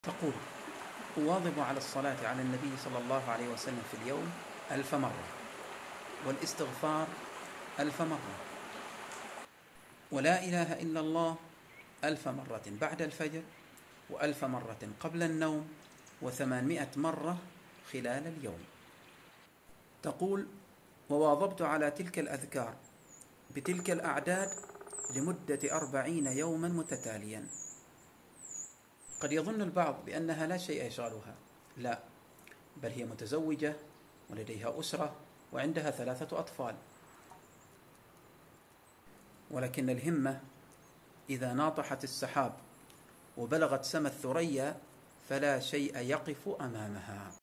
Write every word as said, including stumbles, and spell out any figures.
تقول: أواظب على الصلاة على النبي صلى الله عليه وسلم في اليوم ألف مرة، والاستغفار ألف مرة، ولا إله إلا الله ألف مرة بعد الفجر، وألف مرة قبل النوم، وثمانمائة مرة خلال اليوم. تقول: وواظبت على تلك الأذكار بتلك الأعداد لمدة أربعين يوما متتاليا. قد يظن البعض بأنها لا شيء يشغلها، لا، بل هي متزوجة ولديها أسرة وعندها ثلاثة أطفال، ولكن الهمة إذا ناطحت السحاب وبلغت سما الثريا فلا شيء يقف أمامها.